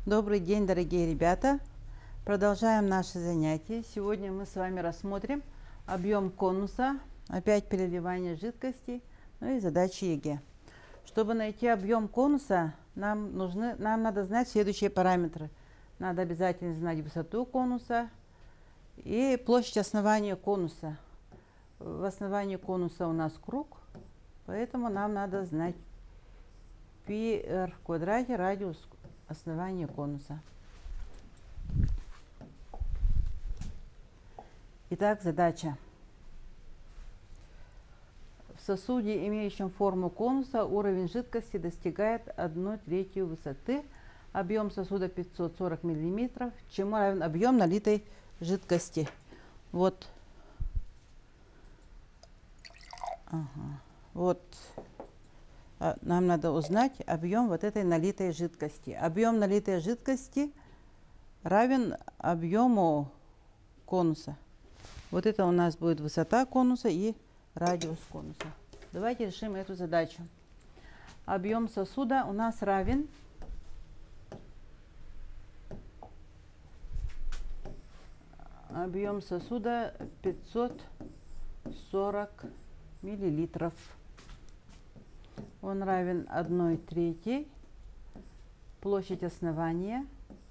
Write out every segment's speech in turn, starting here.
Добрый день, дорогие ребята! Продолжаем наши занятия. Сегодня мы с вами рассмотрим объем конуса, опять переливание жидкости, ну и задачи ЕГЭ. Чтобы найти объем конуса, нам надо знать следующие параметры. Надо обязательно знать высоту конуса и площадь основания конуса. В основании конуса у нас круг, поэтому нам надо знать πr в квадрате радиус основания конуса. Итак, задача. В сосуде, имеющем форму конуса, уровень жидкости достигает 1/3 высоты. Объем сосуда 540 мм, чему равен объем налитой жидкости. Вот. Вот. Нам надо узнать объем вот этой налитой жидкости. Объем налитой жидкости равен объему конуса. Вот это у нас будет высота конуса и радиус конуса. Давайте решим эту задачу. Объем сосуда у нас равен объем сосуда 540 миллилитров. Он равен 1/3 площадь основания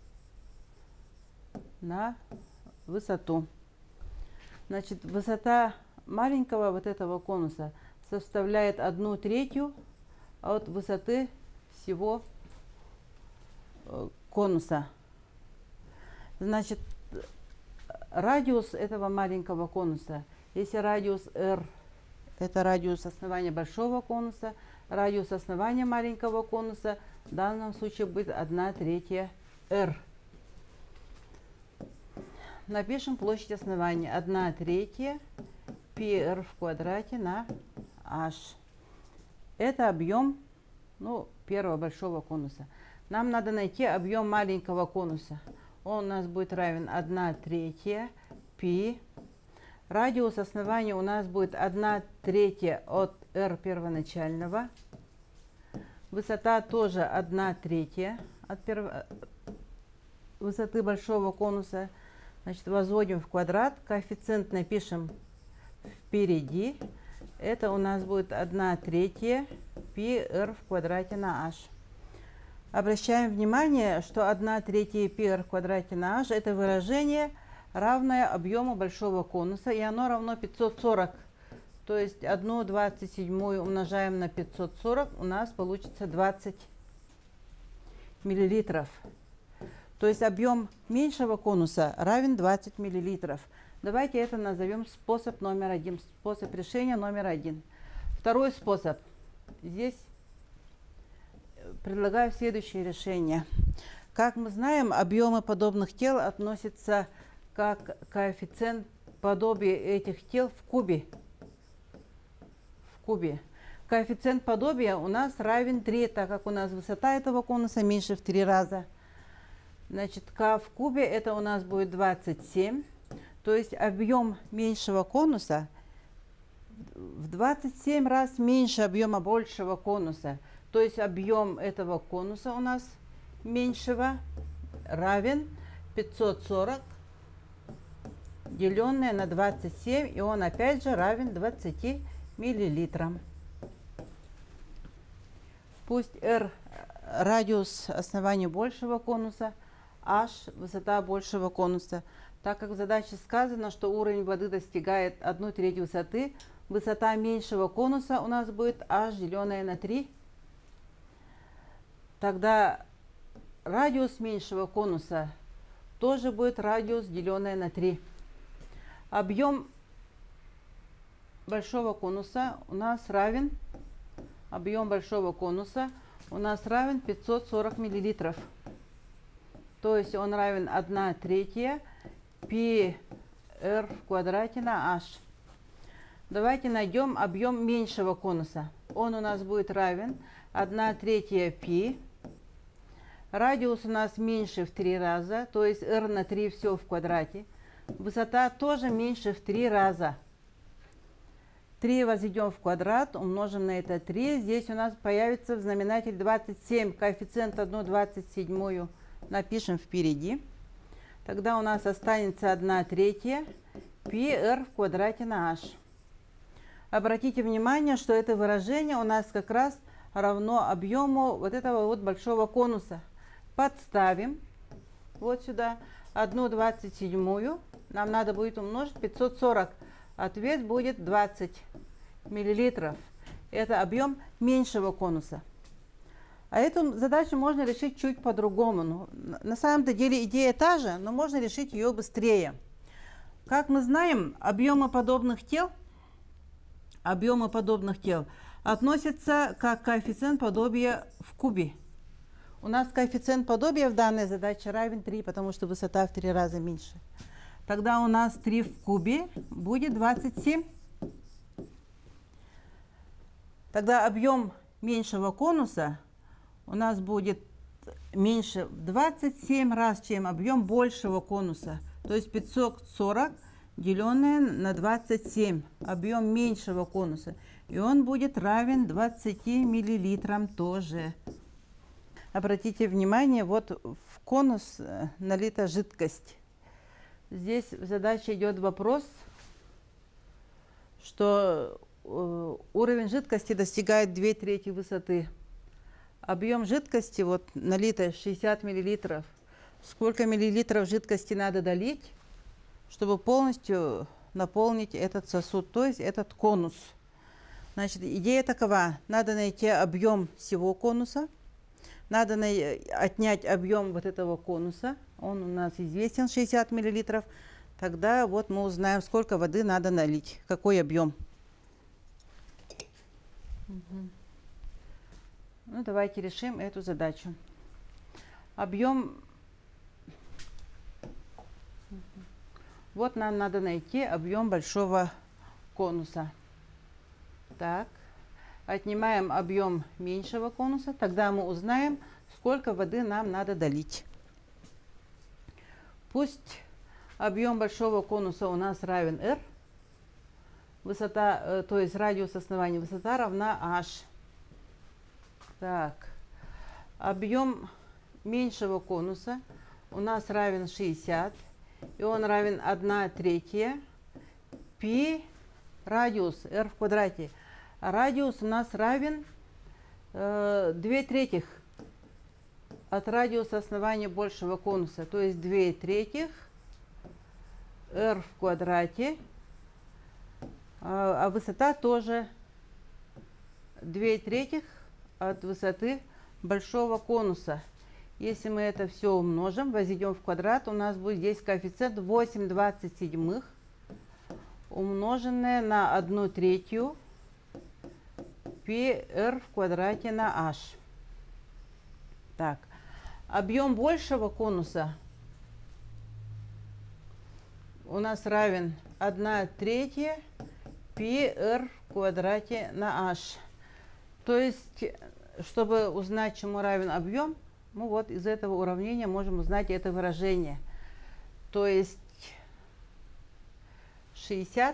на высоту. Значит, высота маленького вот этого конуса составляет 1/3 от высоты всего конуса. Значит, радиус этого маленького конуса, если радиус r это радиус основания большого конуса, радиус основания маленького конуса в данном случае будет 1/3 r. Напишем площадь основания 1/3 πr в квадрате на h. Это объем первого большого конуса. Нам надо найти объем маленького конуса. Он у нас будет равен 1/3 π. Радиус основания у нас будет 1/3 от r первоначального. Высота тоже 1/3 от высоты большого конуса. Значит, возводим в квадрат. Коэффициент напишем впереди. Это у нас будет 1/3 πr в квадрате на h. Обращаем внимание, что 1/3 πr в квадрате на h это выражение, равное объему большого конуса, и оно равно 540. То есть 1/27 умножаем на 540, у нас получится 20 миллилитров. То есть объем меньшего конуса равен 20 миллилитров. Давайте это назовем способ номер один, способ решения номер один. Второй способ. Здесь предлагаю следующее решение. Как мы знаем, объемы подобных тел относятся как коэффициент подобия этих тел в кубе. Коэффициент подобия у нас равен 3, так как у нас высота этого конуса меньше в 3 раза. Значит, k в кубе это у нас будет 27. То есть объем меньшего конуса в 27 раз меньше объема большего конуса. То есть объем этого конуса у нас меньшего равен 540 деленное на 27, и он опять же равен 20 миллилитрам. Пусть r радиус основания большего конуса, h высота большего конуса. Так как в задаче сказано, что уровень воды достигает 1/3 высоты, высота меньшего конуса у нас будет h деленное на 3. Тогда радиус меньшего конуса тоже будет радиус деленное на 3. Объем большого конуса у нас равен 540 миллилитров. То есть он равен 1/3 πr в квадрате на h. Давайте найдем объем меньшего конуса. Он у нас будет равен 1/3 π. Радиус у нас меньше в 3 раза, то есть r на 3 все в квадрате. Высота тоже меньше в 3 раза. 3 возведем в квадрат, умножим на это 3. Здесь у нас появится в знаменателе 27, коэффициент 1/27 напишем впереди. Тогда у нас останется 1/3 πr в квадрате на h. Обратите внимание, что это выражение у нас как раз равно объему вот этого вот большого конуса. Подставим вот сюда 1/27. Нам надо будет умножить 540. Ответ будет 20 миллилитров. Это объем меньшего конуса. А эту задачу можно решить чуть по-другому. Ну, на самом-то деле идея та же, но можно решить ее быстрее. Как мы знаем, объемы подобных тел относятся как коэффициент подобия в кубе. У нас коэффициент подобия в данной задаче равен 3, потому что высота в 3 раза меньше. Тогда у нас 3 в кубе будет 27. Тогда объем меньшего конуса у нас будет меньше в 27 раз, чем объем большего конуса. То есть 540 деленное на 27, объем меньшего конуса. И он будет равен 20 миллилитрам тоже. Обратите внимание, вот в конус налита жидкость. Здесь в задаче идет вопрос, что уровень жидкости достигает 2/3 высоты. Объем жидкости, вот налито 60 миллилитров. Сколько миллилитров жидкости надо долить, чтобы полностью наполнить этот сосуд, то есть этот конус? Значит, идея такова. Надо найти объем всего конуса. Надо отнять объем вот этого конуса. Он у нас известен, 60 миллилитров. Тогда вот мы узнаем, сколько воды надо налить, какой объем. Ну, давайте решим эту задачу. Объем. Вот нам надо найти объем большого конуса. Так. Отнимаем объем меньшего конуса. Тогда мы узнаем, сколько воды нам надо долить. Пусть объем большого конуса у нас равен r. Высота, то есть радиус основания, высота равна h. Так, объем меньшего конуса у нас равен 60, и он равен 1/3 π радиус r в квадрате. А радиус у нас равен 2/3 от радиуса основания большего конуса, то есть 2/3 r в квадрате, а высота тоже 2/3 от высоты большого конуса. Если мы это все умножим, возведем в квадрат, у нас будет здесь коэффициент 8/27 умноженное на 1/3 πr в квадрате на h. Так, объем большего конуса у нас равен 1/3 πr в квадрате на h. То есть, чтобы узнать, чему равен объем, мы вот из этого уравнения можем узнать это выражение. То есть 60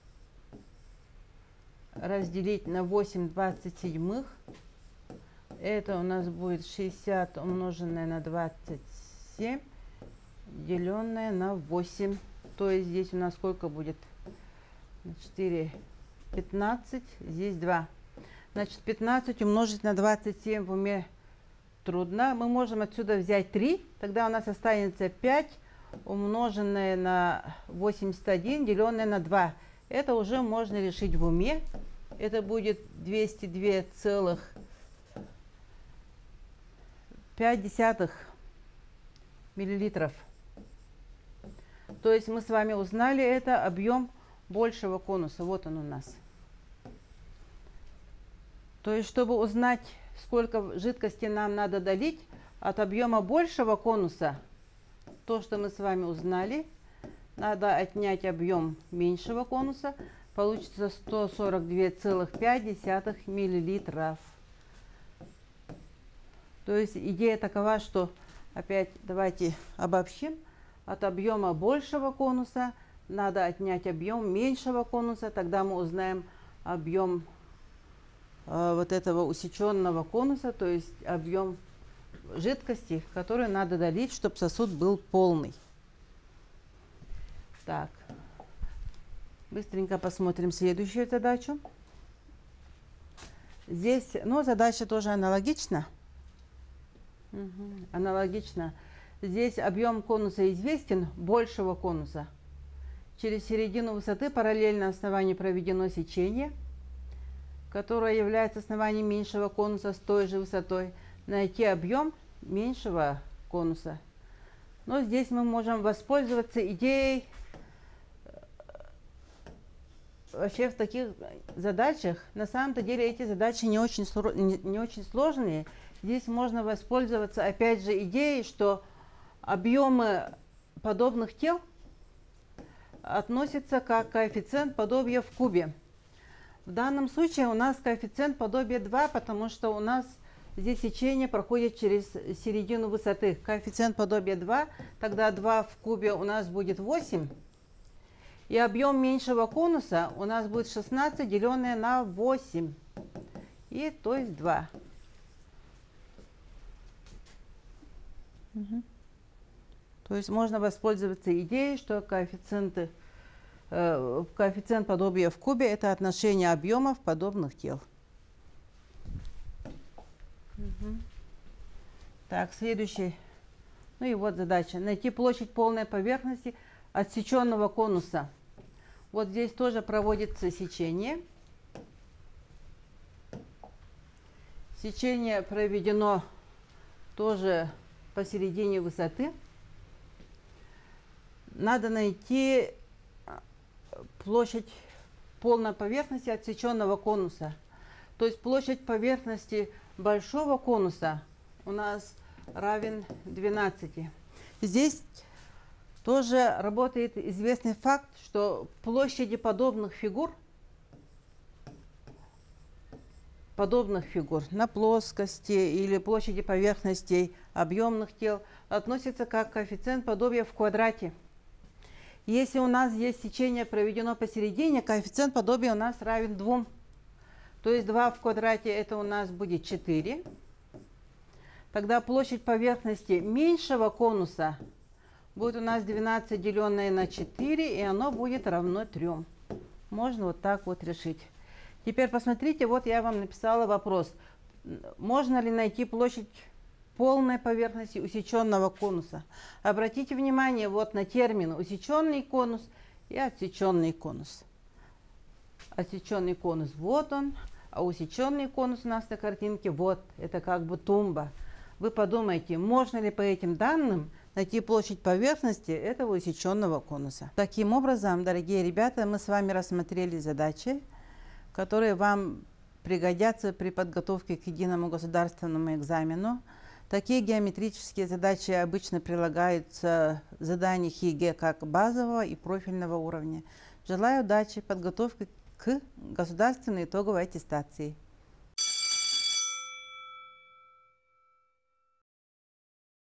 разделить на 8/27, это у нас будет 60 умноженное на 27 деленное на 8. То есть здесь у нас сколько будет? 4, 15, здесь 2. Значит, 15 умножить на 27 в уме трудно. Мы можем отсюда взять 3, тогда у нас останется 5 умноженное на 81 деленное на 2. Это уже можно решить в уме. Это будет 202,5 миллилитров. То есть мы с вами узнали, это объем большего конуса. Вот он у нас. То есть, чтобы узнать, сколько жидкости нам надо долить от объема большего конуса, то, что мы с вами узнали, надо отнять объем меньшего конуса, получится 142,5 миллилитров. То есть идея такова, что, опять давайте обобщим, от объема большего конуса надо отнять объем меньшего конуса, тогда мы узнаем объем вот этого усеченного конуса, то есть объем жидкости, которую надо долить, чтобы сосуд был полный. Так, быстренько посмотрим следующую задачу. Здесь, ну, задача тоже аналогична. Аналогично. Здесь объем конуса известен, большего конуса. Через середину высоты параллельно основанию проведено сечение, которое является основанием меньшего конуса с той же высотой. Найти объем меньшего конуса. Но здесь мы можем воспользоваться идеей. Вообще в таких задачах, на самом-то деле эти задачи не очень сложные. Здесь можно воспользоваться опять же идеей, что объемы подобных тел относятся как коэффициент подобия в кубе. В данном случае у нас коэффициент подобия 2, потому что у нас здесь сечение проходит через середину высоты. Коэффициент подобия 2, тогда 2 в кубе у нас будет 8. И объем меньшего конуса у нас будет 16, деленное на 8. И то есть 2. То есть можно воспользоваться идеей, что коэффициент подобия в кубе – это отношение объемов подобных тел. Так, следующий. Ну и вот задача. Найти площадь полной поверхности отсеченного конуса. Вот здесь тоже проводится сечение. Сечение проведено тоже посередине высоты. Надо найти площадь полной поверхности отсеченного конуса. То есть площадь поверхности большого конуса у нас равен 12. Здесь тоже работает известный факт, что площади подобных фигур на плоскости или площади поверхностей объемных тел относятся как коэффициент подобия в квадрате. Если у нас есть сечение проведено посередине, коэффициент подобия у нас равен 2. То есть 2 в квадрате это у нас будет 4. Тогда площадь поверхности меньшего конуса будет у нас 12, деленное на 4, и оно будет равно 3. Можно вот так вот решить. Теперь посмотрите, вот я вам написала вопрос. Можно ли найти площадь полной поверхности усеченного конуса? Обратите внимание вот на термин усеченный конус и отсеченный конус. Отсеченный конус вот он, а усеченный конус у нас на картинке вот, это как бы тумба. Вы подумайте, можно ли по этим данным найти площадь поверхности этого усеченного конуса. Таким образом, дорогие ребята, мы с вами рассмотрели задачи, которые вам пригодятся при подготовке к единому государственному экзамену. Такие геометрические задачи обычно прилагаются в заданиях ЕГЭ как базового и профильного уровня. Желаю удачи в подготовке к государственной итоговой аттестации.